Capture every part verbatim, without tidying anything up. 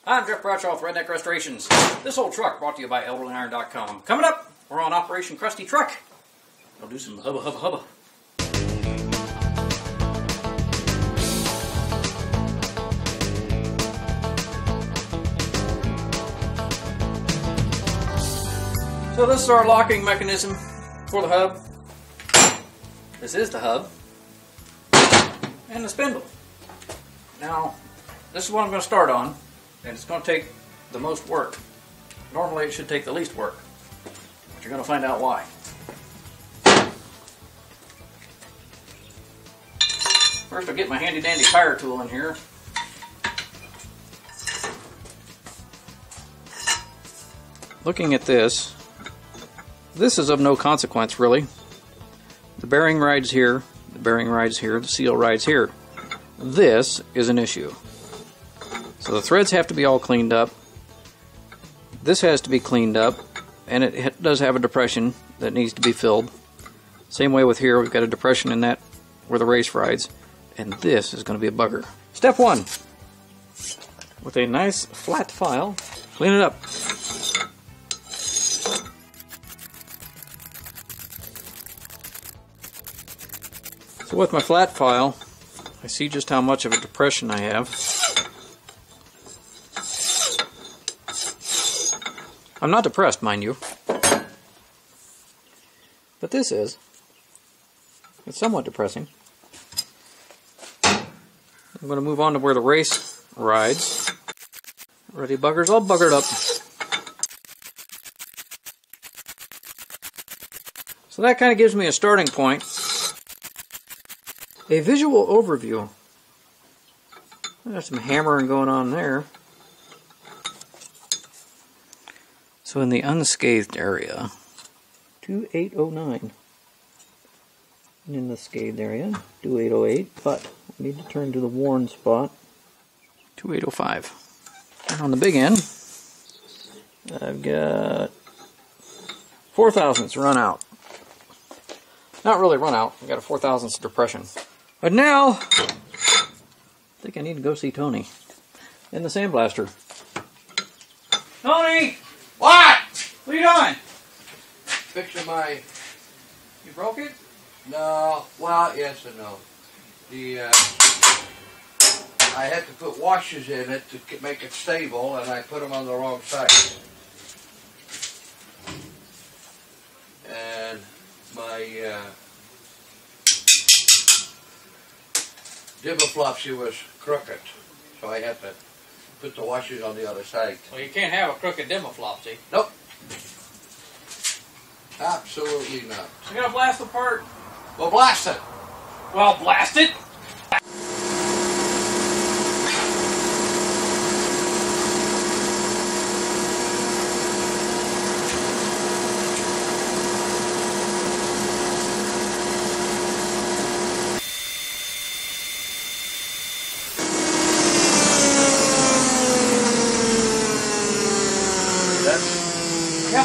I'm Jeff Bradshaw with Redneck Restorations. This old truck brought to you by elderly iron dot com. Coming up, we're on Operation Crusty Truck. I'll do some hubba hubba hubba. So this is our locking mechanism for the hub. This is the hub. And the spindle. Now, this is what I'm going to start on. And it's going to take the most work. Normally it should take the least work. But you're going to find out why. First I'll get my handy dandy tire tool in here. Looking at this, this is of no consequence really. The bearing rides here, the bearing rides here, the seal rides here. This is an issue. So the threads have to be all cleaned up. This has to be cleaned up, and it does have a depression that needs to be filled. Same way with here, we've got a depression in that where the race rides, and this is going to be a bugger. Step one, with a nice flat file, clean it up. So with my flat file, I see just how much of a depression I have. I'm not depressed, mind you, but this is. It's somewhat depressing. I'm going to move on to where the race rides. Ready, buggers? All buggered up. So that kind of gives me a starting point. A visual overview. There's some hammering going on there. So in the unscathed area, two eight oh nine. And in the scathed area, two eight oh eight. But we need to turn to the worn spot, two eight oh five. And on the big end, I've got four thousandths run out. Not really run out, I've got a four thousandths depression. But now, I think I need to go see Tony in the sandblaster. Tony! What? What are you doing? Fixing my... You broke it? No, well, yes and no. The, uh... I had to put washers in it to make it stable, and I put them on the wrong side. And my, uh... Dibba-flopsy was crooked, so I had to put the washers on the other side. Well, you can't have a crooked demo-flopsy. Nope. Absolutely not. You gotta blast apart. Well, blast it. Well, blast it! Yeah.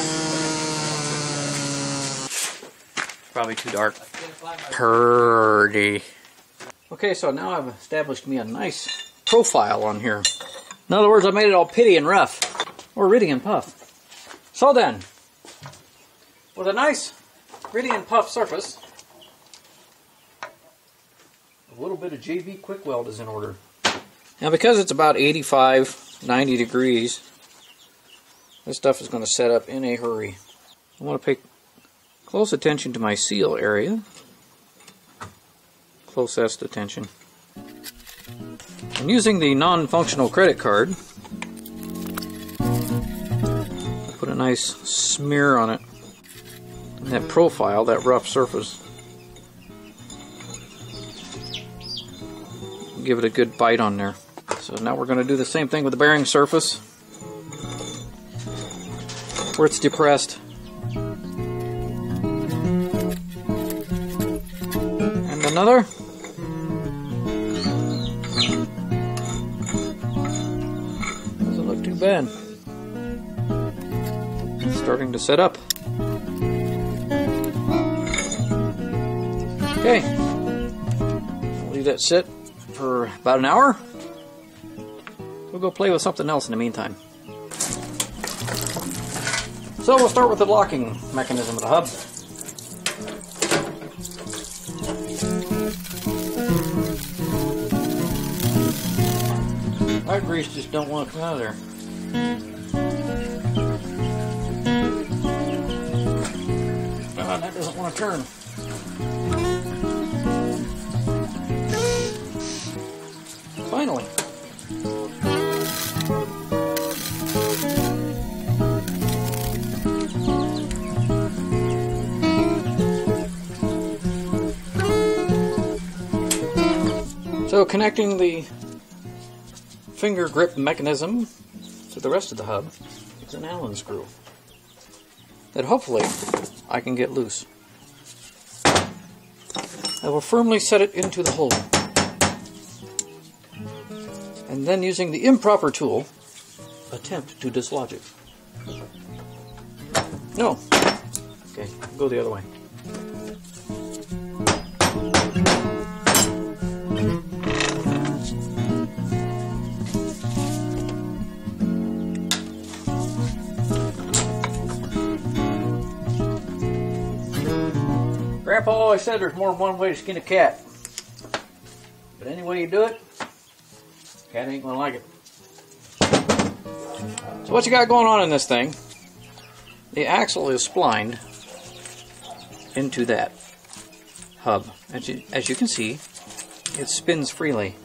Probably too dark. Purdy. Okay, so now I've established me a nice profile on here. In other words, I made it all pitty and rough. Or riddy and puff. So then, with a nice riddy and puff surface, a little bit of J V quick weld is in order. Now because it's about eighty-five, ninety degrees, this stuff is going to set up in a hurry. I want to pay close attention to my seal area. Closest attention. I'm using the non-functional credit card. I put a nice smear on it. And that profile, that rough surface. Give it a good bite on there. So now we're going to do the same thing with the bearing surface, where it's depressed. And another. Doesn't look too bad. It's starting to set up. Okay. I'll leave that sit for about an hour. we'll go play with something else in the meantime. So we'll start with the locking mechanism of the hub. Our grease just don't want to come out of there. Uh, that doesn't want to turn. Finally. So connecting the finger grip mechanism to the rest of the hub is an Allen screw that hopefully I can get loose. I will firmly set it into the hole, and then using the improper tool attempt to dislodge it. No. Okay, go the other way. Grandpa always said there's more than one way to skin a cat. But any way you do it, cat ain't gonna like it. So what you got going on in this thing, the axle is splined into that hub. As you, as you can see, it spins freely.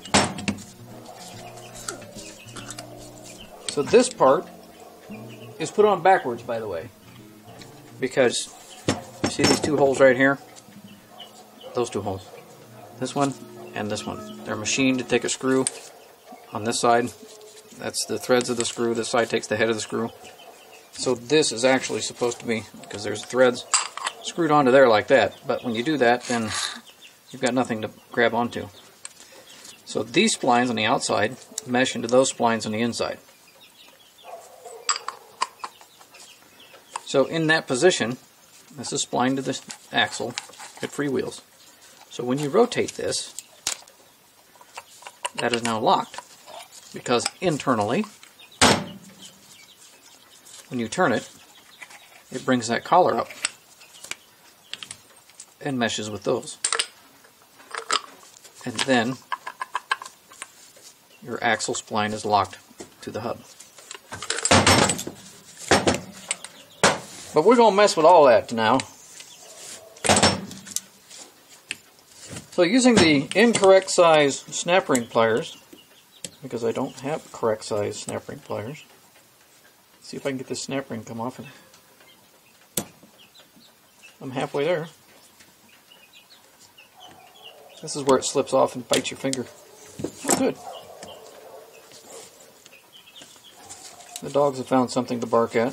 So this part is put on backwards, by the way, because you see these two holes right here? Those two holes. This one and this one. They're machined to take a screw on this side. That's the threads of the screw. This side takes the head of the screw. So this is actually supposed to be, because there's threads screwed onto there like that. But when you do that, then you've got nothing to grab onto. So these splines on the outside mesh into those splines on the inside. So in that position, this is splined to the axle. It freewheels. So when you rotate this, that is now locked, because internally, when you turn it, it brings that collar up and meshes with those. And then your axle spline is locked to the hub. But we're going to mess with all that now. So using the incorrect size snap ring pliers, because I don't have correct size snap ring pliers. Let's see if I can get this snap ring come off. And I'm halfway there. This is where it slips off and bites your finger. Oh, good. The dogs have found something to bark at.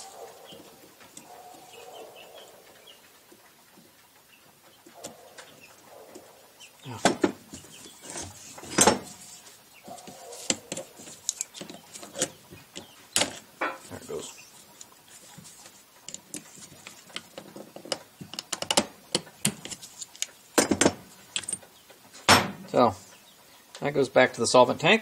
There it goes. So, that goes back to the solvent tank.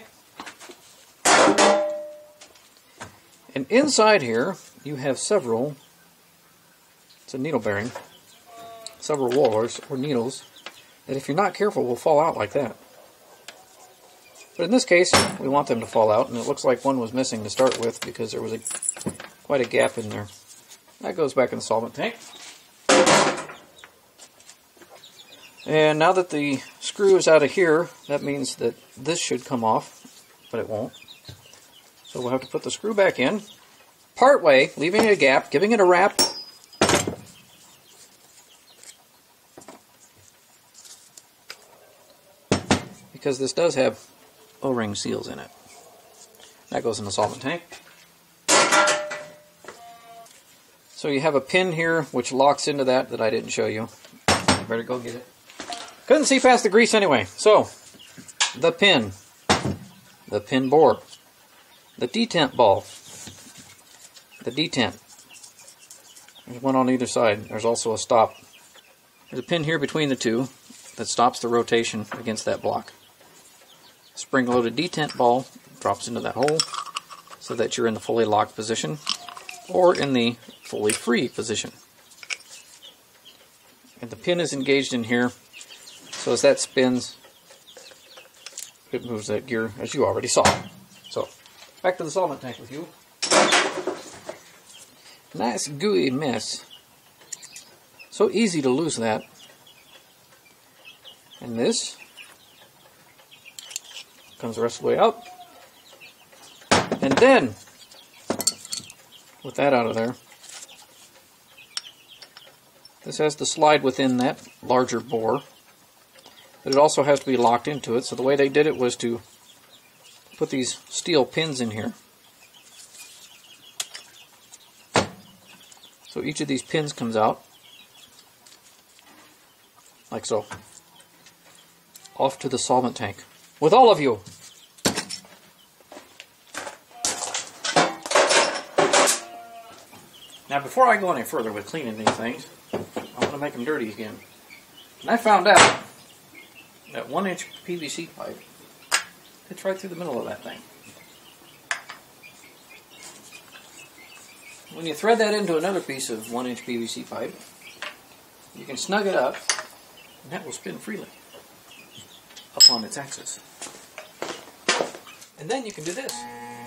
And inside here, you have several, it's a needle bearing, several rollers or needles that if you're not careful will fall out like that. But in this case, we want them to fall out, and it looks like one was missing to start with because there was a quite a gap in there. That goes back in the solvent tank. And now that the screw is out of here, that means that this should come off, but it won't. So we'll have to put the screw back in, part way, leaving a gap, giving it a wrap. Because this does have O-ring seals in it. That goes in the solvent tank. So you have a pin here which locks into that that I didn't show you. You better go get it. Couldn't see past the grease anyway. So, the pin, the pin bore, the detent ball, the detent. There's one on either side. There's also a stop. There's a pin here between the two that stops the rotation against that block. Spring-loaded detent ball drops into that hole so that you're in the fully locked position or in the fully free position. And the pin is engaged in here, so as that spins, it moves that gear, as you already saw. So, back to the solvent tank with you. Nice gooey mess. So easy to lose that. And this comes the rest of the way up. And then, with that out of there, this has to slide within that larger bore, but it also has to be locked into it. So the way they did it was to put these steel pins in here. So each of these pins comes out, like so, off to the solvent tank, with all of you. Now before I go any further with cleaning these things, I want to make them dirty again. And I found out that one inch P V C pipe fits right through the middle of that thing. When you thread that into another piece of one inch P V C pipe, you can snug it up, and that will spin freely upon its axis. And then you can do this.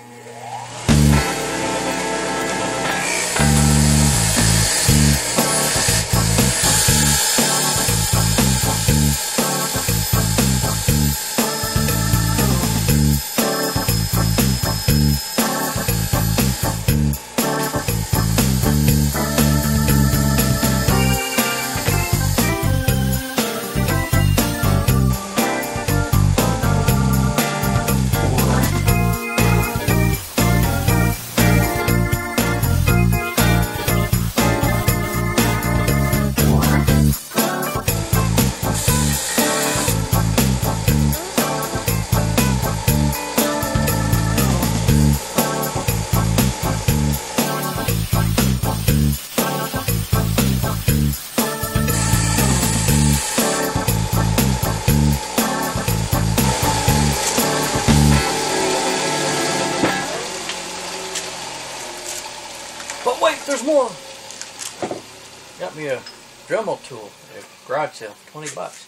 But wait, there's more! Got me a Dremel tool at a garage sale, twenty bucks.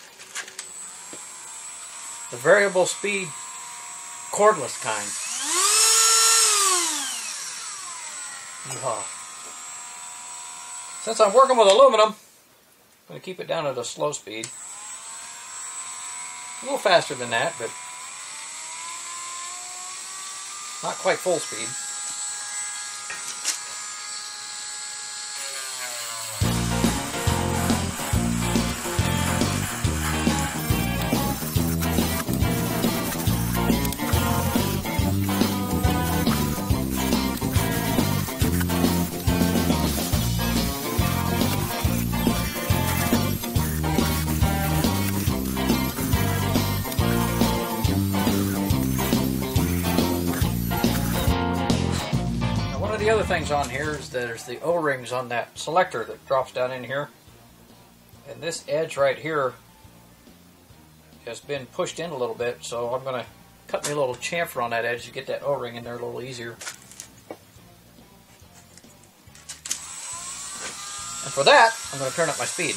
The variable speed cordless kind. Yeehaw. Since I'm working with aluminum, I'm going to keep it down at a slow speed. A little faster than that, but not quite full speed. The other things on here is that there's the O-rings on that selector that drops down in here, and this edge right here has been pushed in a little bit, so I'm going to cut me a little chamfer on that edge to get that O-ring in there a little easier. And for that, I'm going to turn up my speed.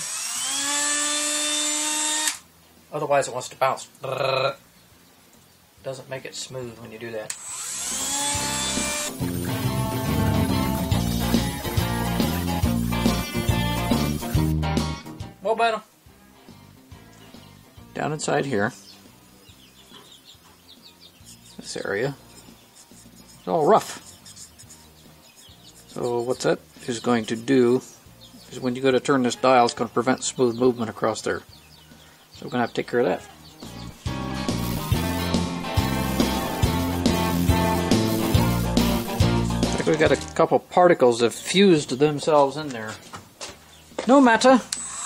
Otherwise it wants to bounce. Doesn't make it smooth when you do that. Well, better. Down inside here, this area is all rough. So what that is going to do is when you go to turn this dial, it's going to prevent smooth movement across there. So we're going to have to take care of that. I think we've got a couple particles that fused themselves in there. No matter.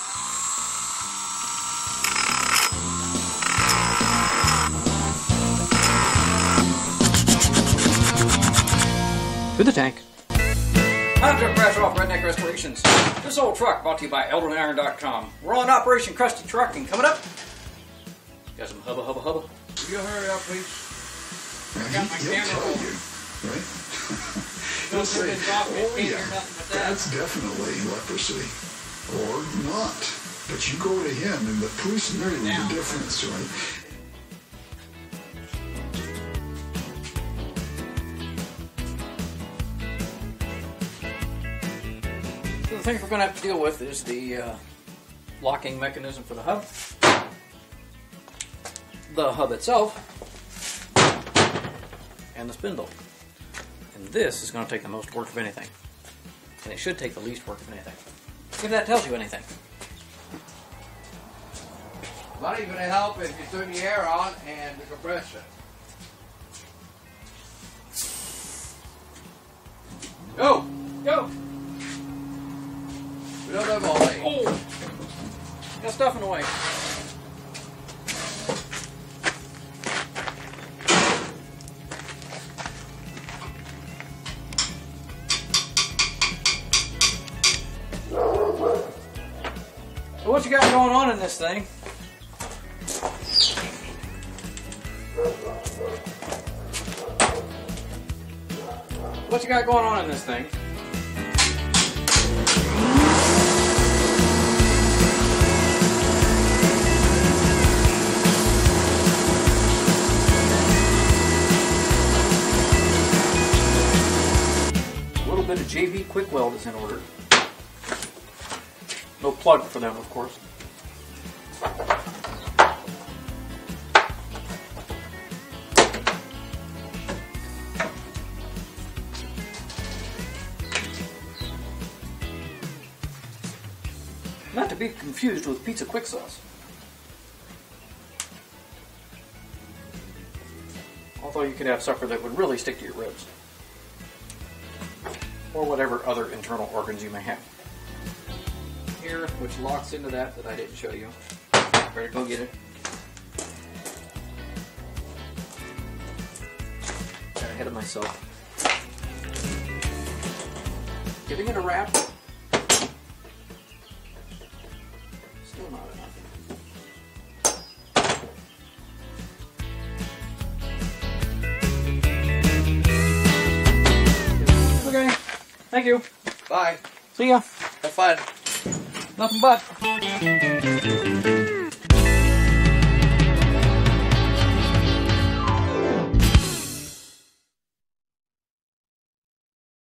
To the tank. I'm Jeff Brasher off Redneck Restorations. This old truck brought to you by elderly iron dot com. We're on Operation Crusty Truck, and coming up, got some hubba hubba hubba. Will you hurry up, please? I got my He'll camera tell roll. you, right? Don't He'll say, turn off, you oh can't yeah, hear nothing but that. that's definitely leprosy. Or not. But you go to him and the priest knew the difference, right? So the things we're going to have to deal with is the uh, locking mechanism for the hub, the hub itself, and the spindle. And this is going to take the most work of anything. And it should take the least work of anything. If that tells you anything. Not even to help if you turn the air on and the compressor. Go! Go! We don't have all day. Oh! Got stuff in the way. So what you got going on in this thing? What you got going on in this thing? A little bit of J V quick weld is in order. No plug for them, of course. Not to be confused with pizza quick sauce. Although you could have supper that would really stick to your ribs. Or whatever other internal organs you may have. Here, which locks into that that I didn't show you. Better go get it. Got ahead of myself. Giving it a wrap. Still not enough. Okay. Thank you. Bye. See ya. Have fun. Nothing but.